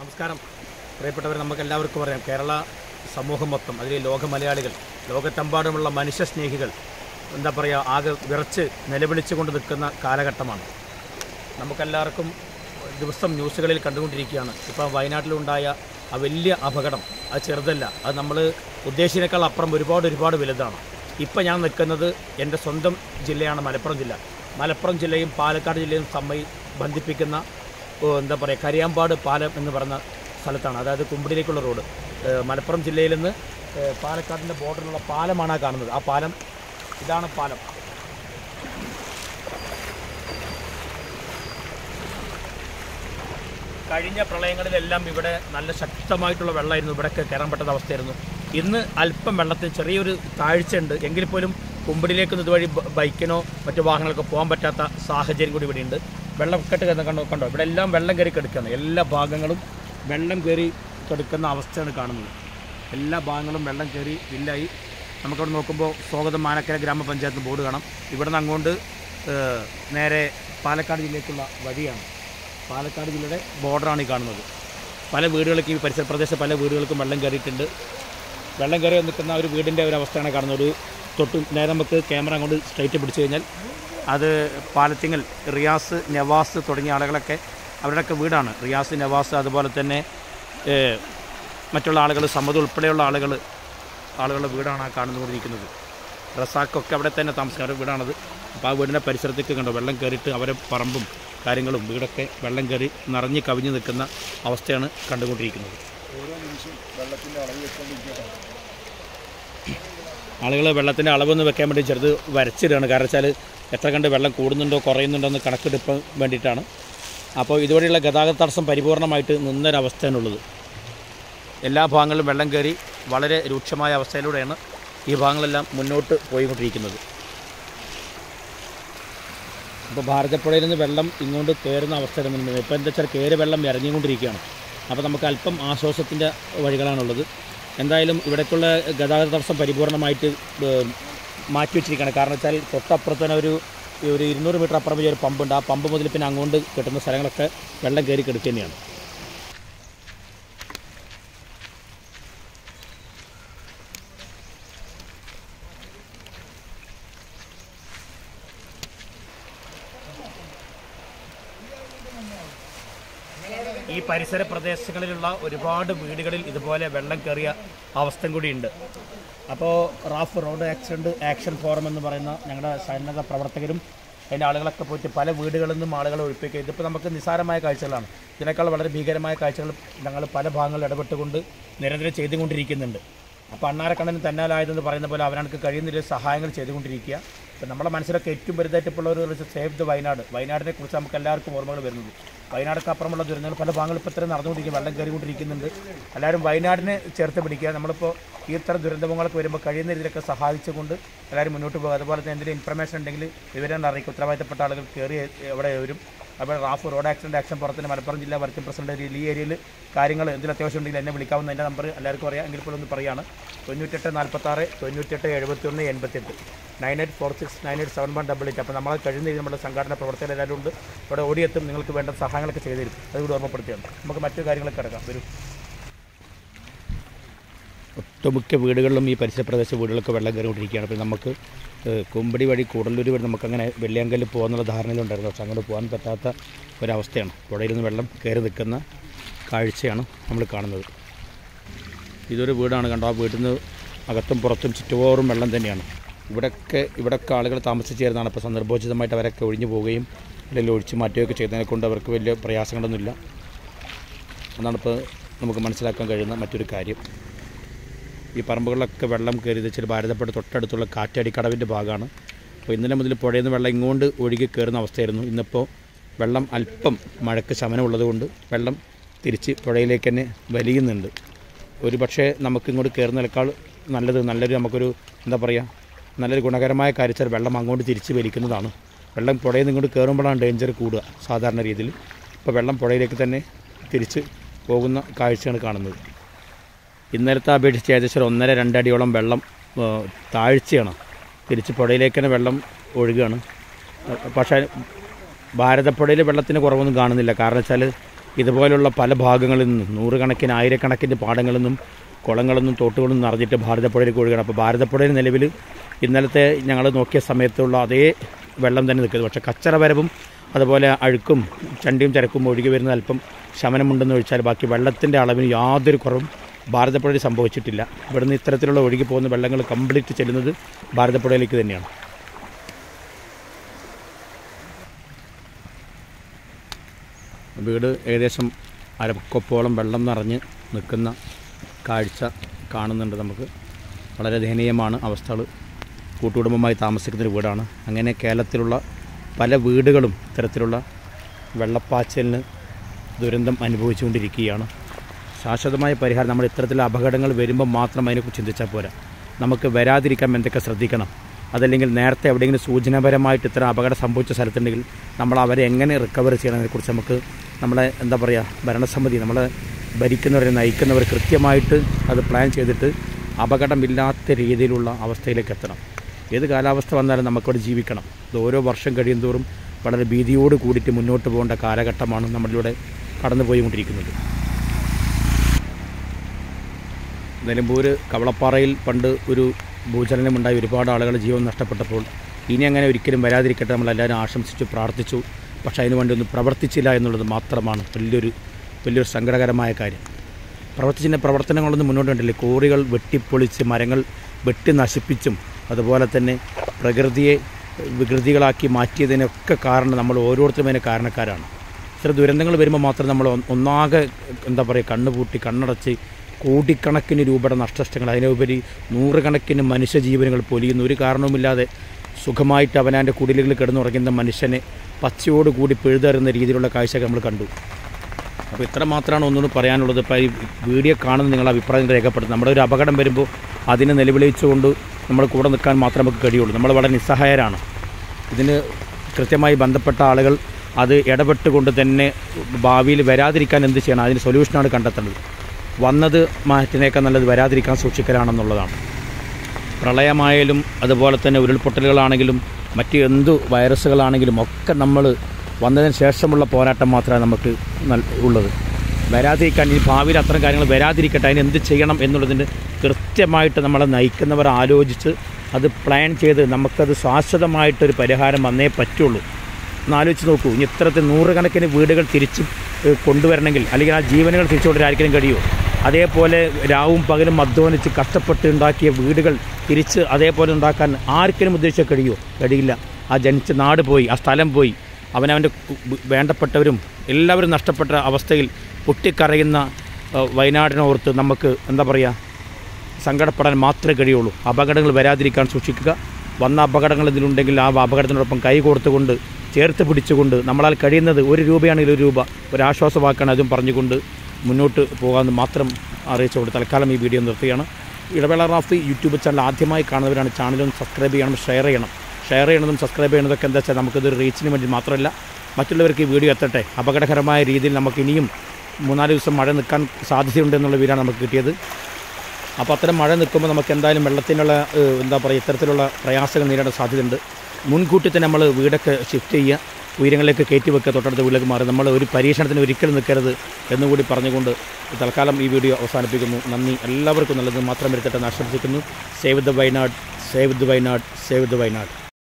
നമസ്കാരം പ്രിയപ്പെട്ടവർ, നമുക്കെല്ലാവർക്കും അറിയാം കേരള സമൂഹം മൊത്തം, അതിൽ ലോക മലയാളികൾ, ലോകത്തെമ്പാടുമുള്ള മനുഷ്യ സ്നേഹികൾ എന്താ പറയുക, ആകെ വിറച്ച് നിലവിളിച്ചു കൊണ്ട് നിൽക്കുന്ന കാലഘട്ടമാണ്. നമുക്കെല്ലാവർക്കും ദിവസം ന്യൂസുകളിൽ കണ്ടുകൊണ്ടിരിക്കുകയാണ്. ഇപ്പോൾ വയനാട്ടിലുണ്ടായ ആ വലിയ അപകടം അത് ചെറുതല്ല, അത് നമ്മൾ ഉദ്ദേശിച്ചതിനേക്കാൾ അപ്പുറം ഒരുപാട് വലുതാണ്. ഇപ്പം ഞാൻ നിൽക്കുന്നത് എൻ്റെ സ്വന്തം ജില്ലയാണ് മലപ്പുറം ജില്ല. മലപ്പുറം ജില്ലയും പാലക്കാട് ജില്ലയും ബന്ധിപ്പിക്കുന്ന എന്താ പറയുക കരിയാമ്പാട് പാലം എന്ന് പറയുന്ന സ്ഥലത്താണ്. അതായത് കുമ്പിടിയിലേക്കുള്ള റോഡ്. മലപ്പുറം ജില്ലയിൽ നിന്ന് പാലക്കാടിൻ്റെ ബോർഡറിലുള്ള പാലമാണ് കാണുന്നത്. ആ പാലം, ഇതാണ് പാലം. കഴിഞ്ഞ പ്രളയങ്ങളിലെല്ലാം ഇവിടെ നല്ല ശക്തമായിട്ടുള്ള വെള്ളമായിരുന്നു, ഇവിടെയൊക്കെ കയറാൻ പറ്റുന്ന അവസ്ഥയായിരുന്നു. ഇന്ന് അല്പം വെള്ളത്തിന് ചെറിയൊരു താഴ്ചയുണ്ട്, എങ്കിൽ പോലും കുമ്പിടിയിലേക്ക് ഇതുവഴി ബൈക്കിനോ മറ്റു വാഹനങ്ങൾക്കോ പോകാൻ പറ്റാത്ത സാഹചര്യം കൂടി ഇവിടെയുണ്ട്. വെള്ളക്കെട്ട് കണ്ടോ, ഇവിടെ എല്ലാം വെള്ളം കയറി കിടക്കുകയാണ്. എല്ലാ ഭാഗങ്ങളും വെള്ളം കയറി കിടക്കുന്ന അവസ്ഥയാണ് കാണുന്നത്. എല്ലാ ഭാഗങ്ങളും വെള്ളം കയറി ഇല്ലായി. നമുക്കവിടെ നോക്കുമ്പോൾ സ്വാഗതം മാനക്കര ഗ്രാമപഞ്ചായത്ത് ബോർഡ് കാണാം. ഇവിടെ നിന്ന് അങ്ങോട്ട് നേരെ പാലക്കാട് ജില്ലയ്ക്കുള്ള വഴിയാണ്. പാലക്കാട് ജില്ലയുടെ ബോർഡറാണ് ഈ കാണുന്നത്. പല വീടുകൾക്ക്, ഈ പരിസര പ്രദേശത്ത് പല വീടുകൾക്കും വെള്ളം കയറിയിട്ടുണ്ട്. വെള്ളം കയറി നിൽക്കുന്ന ഒരു വീടിൻ്റെ ഒരു അവസ്ഥയാണ് കാണുന്നത്. തൊട്ട് നേരെ നമുക്ക് ക്യാമറ അങ്ങോട്ട് സ്ട്രൈറ്റ് പിടിച്ചു കഴിഞ്ഞാൽ അത് പാലത്തിങ്ങൽ റിയാസ്, നവാസ് തുടങ്ങിയ ആളുകളൊക്കെ അവരുടെയൊക്കെ വീടാണ്. റിയാസ്, നവാസ്, അതുപോലെ തന്നെ മറ്റുള്ള ആളുകൾ, സമത് ഉൾപ്പെടെയുള്ള ആളുകളുടെ വീടാണ് ആ കാണുന്നുകൊണ്ടിരിക്കുന്നത്. റസാഖൊക്കെ അവിടെ തന്നെ താമസിക്കുന്ന വീടാണത്. അപ്പോൾ ആ വീടിൻ്റെ പരിസരത്തേക്ക് കണ്ടോ വെള്ളം കയറിയിട്ട് അവരെ പറമ്പും കാര്യങ്ങളും വീടൊക്കെ വെള്ളം കയറി നിറഞ്ഞ് കവിഞ്ഞ് നിൽക്കുന്ന അവസ്ഥയാണ് കണ്ടുകൊണ്ടിരിക്കുന്നത്. ഓരോ നിമിഷം വെള്ളത്തിൻ്റെ അളവ് വെച്ചുകൊണ്ടിരിക്കുകയാണ്. ആളുകൾ വെള്ളത്തിൻ്റെ അളവൊന്ന് വെക്കാൻ വേണ്ടി ചെറുത് വരച്ചിടുകയാണ്. കാരണം വെച്ചാൽ എത്ര കണ്ട് വെള്ളം കൂടുന്നുണ്ടോ കുറയുന്നുണ്ടോ എന്ന് കണക്കെടുക്കാൻ വേണ്ടിയിട്ടാണ്. അപ്പോൾ ഇതുവരെയുള്ള ഗതാഗത തടസ്സം പരിപൂർണമായിട്ട് നിന്നൊരവസ്ഥയാണുള്ളത്. എല്ലാ ഭാഗങ്ങളിലും വെള്ളം കയറി വളരെ രൂക്ഷമായ അവസ്ഥയിലൂടെയാണ് ഈ ഭാഗങ്ങളെല്ലാം മുന്നോട്ട് പോയിക്കൊണ്ടിരിക്കുന്നത്. അപ്പോൾ ഭാരതപ്പുഴയിൽ നിന്ന് വെള്ളം ഇങ്ങോട്ട് കയറുന്ന അവസ്ഥ വരുന്നുണ്ട്. ഇപ്പോൾ എന്താ വെച്ചാൽ കയറി വെള്ളം ഇറങ്ങിക്കൊണ്ടിരിക്കുകയാണ്. അപ്പോൾ നമുക്ക് അല്പം ആശ്വാസത്തിൻ്റെ വഴികളാണുള്ളത്. എന്തായാലും ഇവിടേക്കുള്ള ഗതാഗത തടസ്സം പരിപൂർണമായിട്ട് മാറ്റിവെച്ചിരിക്കുകയാണ്. കാരണം വെച്ചാൽ തൊട്ടപ്പുറത്ത് തന്നെ ഒരു 200 മീറ്റർ അപ്പുറം ഒരു പമ്പുണ്ട്. ആ പമ്പ് മുതൽ പിന്നെ അങ്ങോട്ട് കിട്ടുന്ന സ്ഥലങ്ങളൊക്കെ വെള്ളം കയറി കിടക്കുക തന്നെയാണ്. ഈ പരിസര പ്രദേശങ്ങളിലുള്ള ഒരുപാട് വീടുകളിൽ ഇതുപോലെ വെള്ളം കയറിയ അവസ്ഥ കൂടിയുണ്ട്. അപ്പോൾ റാഫ് റോഡ് ആക്ഷൻ ഫോറം എന്ന് പറയുന്ന ഞങ്ങളുടെ സന്നദ്ധ പ്രവർത്തകരും അതിൻ്റെ ആളുകളൊക്കെ പോയിട്ട് പല വീടുകളിൽ നിന്നും ആളുകളെ ഒഴിപ്പിക്കുക. ഇതിപ്പോൾ നമുക്ക് നിസ്സാരമായ കാഴ്ചകളാണ്. ഇതിനേക്കാൾ വളരെ ഭീകരമായ കാഴ്ചകൾ ഞങ്ങൾ പല ഭാഗങ്ങളിൽ ഇടപെട്ടുകൊണ്ട് നിരന്തരം ചെയ്തുകൊണ്ടിരിക്കുന്നുണ്ട്. അപ്പോൾ അണ്ണാരക്കണ്ണന് തന്നാലായതെന്ന് പറയുന്ന പോലെ അവർക്ക് കഴിയുന്ന സഹായങ്ങൾ ചെയ്തുകൊണ്ടിരിക്കുക. ഇപ്പം നമ്മുടെ മനസ്സിലൊക്കെ ഏറ്റവും വലുതായിട്ടുള്ള ഒരു സേവ് ദ വയനാടിനെ കുറിച്ച് നമുക്ക് എല്ലാവർക്കും ഓർമ്മകൾ വരുന്നത്. വയനാടൊക്കെ അപ്പുറമുള്ള ദുരന്തങ്ങൾ പല ഭാഗങ്ങളും ഇപ്പോൾ ഇത്രയും നടന്നുകൊണ്ടിരിക്കുക, വെള്ളം കയറിക്കൊണ്ടിരിക്കുന്നുണ്ട്. എല്ലാവരും വയനാടിനെ ചേർത്ത് പിടിക്കുക. നമ്മളിപ്പോൾ ഈ ഇത്തരം ദുരന്തങ്ങളൊക്കെ വരുമ്പോൾ കഴിയുന്ന രീതിയിലൊക്കെ സഹായിച്ചുകൊണ്ട് എല്ലാവരും മുന്നോട്ട് പോകുക. അതുപോലെ തന്നെ എന്തെങ്കിലും ഇൻഫർമേഷൻ ഉണ്ടെങ്കിൽ വിവരം അറിയിക്കും. ഉത്തരവാദിത്തപ്പെട്ട ആളുകൾ കയറി അവിടെ വരും. അപ്പോൾ റാഫ് റോഡ് ആക്ഷൻ പുറത്തിന് മലപ്പുറം ജില്ലാ വർക്കിംഗ് പ്രസിഡന്റ് ഈ ഏരിയയിൽ കാര്യങ്ങൾ എന്തെങ്കിലും അത്യാവശ്യം ഉണ്ടെങ്കിൽ എന്നെ വിളിക്കാവുന്ന എൻ്റെ നമ്പർ എല്ലാവർക്കും അറിയാം. എങ്കിൽ പോലും ഒന്ന് പറയുകയാണ് 9846 98 71 88 9846987188. അപ്പോൾ നമ്മളെ കഴിയുന്ന രീതിയിൽ നമ്മുടെ സംഘടന പ്രവർത്തകർ എല്ലാവരും ഉണ്ട്. ഇവിടെ ഓടിയെത്തും, നിങ്ങൾക്ക് വേണ്ട സഹായങ്ങളൊക്കെ ചെയ്തു തരും. അതുകൂടി ഓർമ്മപ്പെടുത്തിയാണ്. നമുക്ക് മറ്റു കാര്യങ്ങളൊക്കെ കിടക്കാം. വരും. ഒട്ടുമിക്ക വീടുകളിലും ഈ പരിസര പ്രദേശ വീടുകളൊക്കെ വെള്ളം കയറിക്കൊണ്ടിരിക്കുകയാണ്. അപ്പോൾ നമുക്ക് കുമ്പടി വഴി കൂടല്ലൂർ വഴി നമുക്കങ്ങനെ വെള്ളിയാങ്കല്ലിൽ പോകാനുള്ള ധാരണയിലുണ്ടായിരുന്നു. പക്ഷെ അങ്ങോട്ട് പോകാൻ പറ്റാത്ത ഒരവസ്ഥയാണ്. പുഴയിൽ നിന്ന് വെള്ളം കയറി നിൽക്കുന്ന കാഴ്ചയാണ് നമ്മൾ കാണുന്നത്. ഇതൊരു വീടാണ്, കണ്ടോ. ആ വീട്ടിൽ നിന്ന് അകത്തും പുറത്തും ചുറ്റുപോറും വെള്ളം തന്നെയാണ്. ഇവിടെയൊക്കെ ആളുകൾ താമസിച്ച് ചേർന്നാണ്. ഇപ്പോൾ സന്ദർഭോചിതമായിട്ട് അവരൊക്കെ ഒഴിഞ്ഞു പോവുകയും അല്ലെങ്കിൽ ഒഴിച്ചു മാറ്റുകയൊക്കെ ചെയ്തതിനെ കൊണ്ട് അവർക്ക് വലിയ പ്രയാസങ്ങളൊന്നുമില്ല. അതാണിപ്പോൾ നമുക്ക് മനസ്സിലാക്കാൻ കഴിയുന്ന മറ്റൊരു കാര്യം. ഈ പറമ്പുകളിലൊക്കെ വെള്ളം കയറിയത് വെച്ചാൽ ഭാരതപ്പുഴ തൊട്ടടുത്തുള്ള കാറ്റാടിക്കടവിൻ്റെ ഭാഗമാണ്. അപ്പോൾ ഇന്നലെ മുതൽ പുഴയിൽ നിന്ന് വെള്ളം ഇങ്ങോട്ട് ഒഴുകി കയറുന്ന അവസ്ഥയായിരുന്നു. ഇന്നിപ്പോൾ വെള്ളം അല്പം മഴയ്ക്ക് ശമനമുള്ളതുകൊണ്ട് വെള്ളം തിരിച്ച് പുഴയിലേക്ക് തന്നെ വലിയുന്നുണ്ട്. ഒരു പക്ഷേ നമുക്ക് ഇങ്ങോട്ട് കയറുന്നതിനേക്കാൾ നല്ലൊരു നമുക്കൊരു എന്താ പറയുക, നല്ലൊരു ഗുണകരമായ കാര്യച്ചാൽ വെള്ളം അങ്ങോട്ട് തിരിച്ച് വലിക്കുന്നതാണ്. വെള്ളം പുഴയിൽ നിന്ന് ഇങ്ങോട്ട് കയറുമ്പോഴാണ് ഡേഞ്ചർ കൂടുക സാധാരണ രീതിയിൽ. ഇപ്പോൾ വെള്ളം പുഴയിലേക്ക് തന്നെ തിരിച്ച് പോകുന്ന കാഴ്ചയാണ് കാണുന്നത്. ഇന്നലത്തെ അപേക്ഷിച്ച് ഏകദേശം 1.5-2 അടിയോളം വെള്ളം താഴ്ചയാണ്. തിരിച്ച് പുഴയിലേക്ക് തന്നെ വെള്ളം ഒഴുകുകയാണ്. പക്ഷേ ഭാരതപ്പുഴയിൽ വെള്ളത്തിന് കുറവൊന്നും കാണുന്നില്ല. കാരണം വെച്ചാൽ ഇതുപോലുള്ള പല ഭാഗങ്ങളിൽ നിന്നും നൂറുകണക്കിന് ആയിരക്കണക്കിന് പാടങ്ങളിൽ നിന്നും കുളങ്ങളിൽ നിന്നും തോട്ടുകളിൽ നിന്നും നിറഞ്ഞിട്ട് ഭാരതപ്പുഴയിലേക്ക് ഒഴുകണം. അപ്പോൾ ഭാരതപ്പുഴയിൽ നിലവിൽ ഇന്നലത്തെ ഞങ്ങൾ നോക്കിയ സമയത്തുള്ള അതേ വെള്ളം തന്നെ നിൽക്കുന്നത്. പക്ഷേ കച്ചറ വരവും അതുപോലെ അഴുക്കും ചണ്ടിയും ചരക്കും ഒഴുകി വരുന്ന അല്പം ശമനമുണ്ടെന്ന് ഒഴിച്ചാൽ ബാക്കി വെള്ളത്തിൻ്റെ അളവിന് യാതൊരു കുറവും ഭാരതപ്പുഴയിൽ സംഭവിച്ചിട്ടില്ല. ഇവിടുന്ന് ഇത്തരത്തിലുള്ള ഒഴുകി പോകുന്ന വെള്ളങ്ങൾ കംപ്ലീറ്റ് ചെല്ലുന്നത് ഭാരതപ്പുഴയിലേക്ക് തന്നെയാണ്. വീട് ഏകദേശം അരക്കൊപ്പോളം വെള്ളം നിറഞ്ഞ് നിൽക്കുന്ന കാഴ്ച കാണുന്നുണ്ട്. നമുക്ക് വളരെ ദയനീയമാണ് അവസ്ഥകൾ. കൂട്ടുകുടുംബമായി താമസിക്കുന്നൊരു വീടാണ്. അങ്ങനെ കേരളത്തിലുള്ള പല വീടുകളും ഇത്തരത്തിലുള്ള വെള്ളപ്പാച്ചലിന് ദുരന്തം അനുഭവിച്ചുകൊണ്ടിരിക്കുകയാണ്. ശാശ്വതമായ പരിഹാരം നമ്മൾ ഇത്തരത്തിലുള്ള അപകടങ്ങൾ വരുമ്പോൾ മാത്രം അതിനെക്കുറിച്ച് ചിന്തിച്ചാൽ പോരാ. നമുക്ക് വരാതിരിക്കാൻ എന്തൊക്കെ ശ്രദ്ധിക്കണം, അതല്ലെങ്കിൽ നേരത്തെ എവിടെയെങ്കിലും സൂചനാപരമായിട്ട് ഇത്തരം അപകടം സംഭവിച്ച സ്ഥലത്തുണ്ടെങ്കിൽ നമ്മൾ അവരെ എങ്ങനെ റിക്കവർ ചെയ്യണമെന്നതിനെക്കുറിച്ച് നമുക്ക് നമ്മളെ ഭരണസമിതി, നമ്മളെ ഭരിക്കുന്നവരെ നയിക്കുന്നവർ കൃത്യമായിട്ട് അത് പ്ലാൻ ചെയ്തിട്ട് അപകടമില്ലാത്ത രീതിയിലുള്ള അവസ്ഥയിലേക്ക് എത്തണം. ഏത് കാലാവസ്ഥ വന്നാലും നമുക്കവിടെ ജീവിക്കണം. ഇത് ഓരോ വർഷം കഴിയുന്തോറും വളരെ ഭീതിയോട് കൂടിയിട്ട് മുന്നോട്ട് പോകേണ്ട കാലഘട്ടമാണ് നമ്മളിലൂടെ കടന്നു പോയിക്കൊണ്ടിരിക്കുന്നത്. നിലമ്പൂർ കവളപ്പാറയിൽ പണ്ട് ഒരു ഭൂചലനമുണ്ടായി, ഒരുപാട് ആളുകൾ ജീവൻ നഷ്ടപ്പെട്ടപ്പോൾ ഇനി അങ്ങനെ ഒരിക്കലും വരാതിരിക്കട്ടെ നമ്മളെല്ലാവരും ആശംസിച്ചു പ്രാർത്ഥിച്ചു. പക്ഷേ അതിനുവേണ്ടി ഒന്നും പ്രവർത്തിച്ചില്ല എന്നുള്ളത് മാത്രമാണ് വലിയൊരു സങ്കടകരമായ കാര്യം. പ്രവർത്തനങ്ങളൊന്നും മുന്നോട്ട് കണ്ടില്ലേ. കോറികൾ വെട്ടിപ്പൊളിച്ച് മരങ്ങൾ വെട്ടി നശിപ്പിച്ചും അതുപോലെ തന്നെ പ്രകൃതിയെ വികൃതികളാക്കി മാറ്റിയതിനൊക്കെ കാരണം നമ്മൾ ഓരോരുത്തരും അതിന് കാരണക്കാരാണ്. ഇത്ര ദുരന്തങ്ങൾ വരുമ്പോൾ മാത്രം നമ്മൾ ഒന്നാകെ കണ്ണുപൂട്ടി കണ്ണടച്ച് കോടിക്കണക്കിന് രൂപയുടെ നഷ്ടങ്ങൾ, അതിനുപരി നൂറുകണക്കിന് മനുഷ്യജീവനുകൾ പൊലിയുന്ന ഒരു കാരണവുമില്ലാതെ സുഖമായിട്ട് അവനാൻ്റെ കുടിലുകളിൽ കിടന്നുറങ്ങുന്ന മനുഷ്യനെ പച്ചയോടുകൂടി പിഴുതെറുന്ന രീതിയിലുള്ള കാഴ്ചകൾ നമ്മൾ കണ്ടു. അപ്പോൾ ഇത്ര മാത്രമാണ് ഒന്നുകൂടി പറയാനുള്ളത്. ഇപ്പോൾ ഈ വീഡിയോ കാണുന്ന നിങ്ങളുടെ അഭിപ്രായം രേഖപ്പെടുത്തും. നമ്മുടെ ഒരു അപകടം വരുമ്പോൾ അതിനെ നിലവിളിച്ചുകൊണ്ട് നമ്മൾ കൂടെ നിൽക്കാൻ മാത്രമേ നമുക്ക് കഴിയുള്ളൂ. നമ്മൾ വളരെ നിസ്സഹായരാണ്. ഇതിന് കൃത്യമായി ബന്ധപ്പെട്ട ആളുകൾ അത് ഇടപെട്ടുകൊണ്ട് തന്നെ ഭാവിയിൽ വരാതിരിക്കാൻ എന്ത് ചെയ്യണം, അതിന് സൊല്യൂഷനാണ് കണ്ടെത്തേണ്ടത്. വന്നത് മാറ്റിനേക്കാൾ നല്ലത് വരാതിരിക്കാൻ സൂക്ഷിക്കലാണെന്നുള്ളതാണ്. പ്രളയമായാലും അതുപോലെ തന്നെ ഉരുൾപൊട്ടലുകളാണെങ്കിലും മറ്റ് എന്തു വൈറസുകളാണെങ്കിലും ഒക്കെ നമ്മൾ വന്നതിന് ശേഷമുള്ള പോരാട്ടം മാത്രമേ നമുക്ക് ഉള്ളത്. വരാതിരിക്കാൻ ഈ ഭാവിയിൽ അത്തരം കാര്യങ്ങൾ വരാതിരിക്കട്ടെ, അതിന് എന്ത് ചെയ്യണം എന്നുള്ളതിന് കൃത്യമായിട്ട് നമ്മളെ നയിക്കുന്നവർ ആലോചിച്ച് അത് പ്ലാൻ ചെയ്ത് നമുക്കത് ശാശ്വതമായിട്ടൊരു പരിഹാരം വന്നേ പറ്റുള്ളൂ. എന്നാലോചിച്ച് നോക്കൂ, ഇനി ഇത്തരത്തിൽ നൂറുകണക്കിന് വീടുകൾ തിരിച്ച് കൊണ്ടുവരണമെങ്കിൽ അല്ലെങ്കിൽ ആ ജീവനുകൾ തിരിച്ചു കൊണ്ടുവരാൻ കഴിയുമോ? അതേപോലെ രാവും പകലും അധ്വാനിച്ച് കഷ്ടപ്പെട്ട് ഉണ്ടാക്കിയ വീടുകൾ തിരിച്ച് അതേപോലെ ഉണ്ടാക്കാൻ ആർക്കെങ്കിലും ഉദ്ദേശിച്ചാൽ കഴിയില്ല. ആ ജനിച്ച നാട് പോയി, ആ സ്ഥലം പോയി, അവനവൻ്റെ വേണ്ടപ്പെട്ടവരും എല്ലാവരും നഷ്ടപ്പെട്ട അവസ്ഥയിൽ പൊട്ടിക്കരയുന്ന വയനാടിനോർത്ത് നമുക്ക് സങ്കടപ്പെടാൻ മാത്രമേ കഴിയുള്ളൂ. അപകടങ്ങൾ വരാതിരിക്കാൻ സൂക്ഷിക്കുക. വന്ന അപകടങ്ങൾ ഇതിലുണ്ടെങ്കിൽ ആ അപകടത്തിനോടൊപ്പം കൈ കോർത്തുകൊണ്ട് ചേർത്ത് പിടിച്ചുകൊണ്ട് നമ്മളാൽ കഴിയുന്നത് 1 രൂപയാണെങ്കിൽ 1 രൂപ ഒരാശ്വാസവാക്കാണ് അതും പറഞ്ഞുകൊണ്ട് മുന്നോട്ട് പോകാമെന്ന് മാത്രം അറിയിച്ചുകൊണ്ട് തൽക്കാലം ഈ വീഡിയോ നിർത്തുകയാണ്. ഇടവേള റാഫി യൂട്യൂബ് ചാനൽ ആദ്യമായി കാണുന്നവരാണ് ചാനലൊന്ന് സബ്സ്ക്രൈബ് ചെയ്യണം, ഷെയർ ചെയ്യണതും സബ്സ്ക്രൈബ് ചെയ്യണതൊക്കെ എന്താ വെച്ചാൽ നമുക്കിതൊരു റീച്ചിന് വേണ്ടി മാത്രമല്ല, മറ്റുള്ളവർക്ക് ഈ വീഡിയോ എത്തട്ടെ. അപകടകരമായ രീതിയിൽ നമുക്ക് ഇനിയും 3-4 ദിവസം മഴ നിൽക്കാൻ സാധ്യതയുണ്ടെന്നുള്ള വീടാണ് നമുക്ക് കിട്ടിയത്. അപ്പോൾ അത്തരം മഴ നിൽക്കുമ്പോൾ നമുക്ക് എന്തായാലും വെള്ളത്തിനുള്ള ഇത്തരത്തിലുള്ള പ്രയാസങ്ങൾ നേരിടാൻ സാധ്യതയുണ്ട്. മുൻകൂട്ടി തന്നെ നമ്മൾ വീടൊക്കെ ഷിഫ്റ്റ് ചെയ്യുക, ഉയരങ്ങളിലേക്ക് കയറ്റി വെക്കുക, തൊട്ടടുത്ത വീട്ടിലേക്ക് മാറി. നമ്മൾ ഒരു പരീക്ഷണത്തിന് ഒരിക്കലും നിൽക്കരുത് എന്നുകൂടി പറഞ്ഞുകൊണ്ട് തൽക്കാലം ഈ വീഡിയോ അവസാനിപ്പിക്കുന്നു. നന്ദി. എല്ലാവർക്കും നല്ലത് മാത്രം വരുത്തട്ടെ എന്ന് ആശംസിക്കുന്നു. Save the Wayanad, save the Wayanad, save the Wayanad.